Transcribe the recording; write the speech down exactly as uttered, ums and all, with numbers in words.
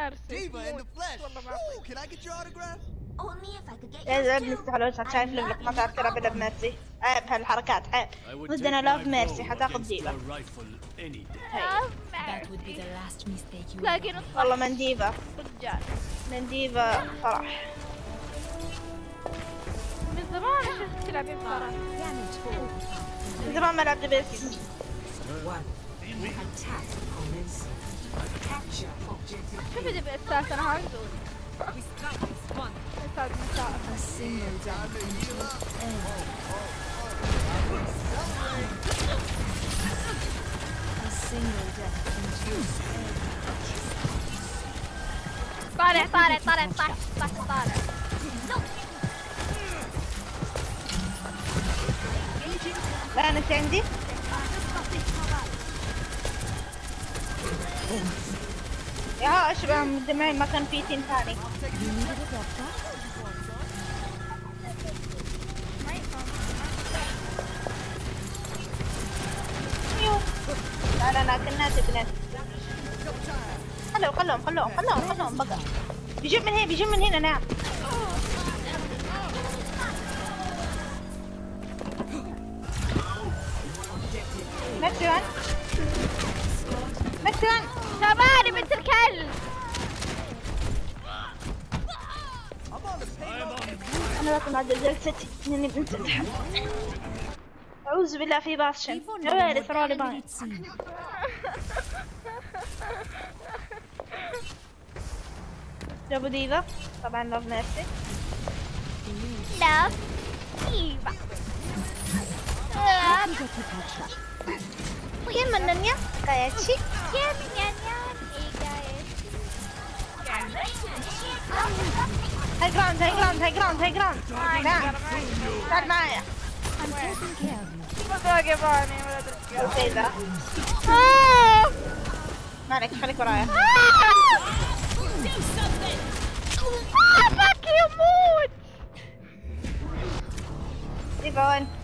ميرسي يا ابن السهلوسة شايف لك ما تعرف تلعب الا بميرسي. عيب هالحركات عيب. ضدنا لاف ميرسي حتاخذ ديفا. تلاقي والله من ديفا. رجال من ديفا فرح. من زمان شفت تلعبين فرح. من زمان ما لعبت بس. شوف بدي بأساس انا هاخذه. أساس مساء. طالع طالع طالع طالع طالع. لا أنا عندي. يا أشبه مدمعين ما كان في تيم ثاني. لا لا لا كنا تبنت. خلوا خلهم خلهم خلهم خلهم بقى. بيجيب من هنا بيجيب من هنا نعم. مكسوان مكسوان ثمانية بنت الكلب. أنا بطلع جلستي إني بنت الحب. أعوذ بالله في باسشن. يا ويلي ثرالي باين. جابوا ديفا طبعا لاف ميرسي. لاف ديفا. كيف مننيا كايتشي كيف نيانيا إيجايتشي. هاي جراوند هاي جراوند هاي جراوند هاي جراوند. تعال تعال معايا. ما باقي باني ولد الرجال. اوكي ذا مالك خليك ورايا. فك يموت. ديفا وين؟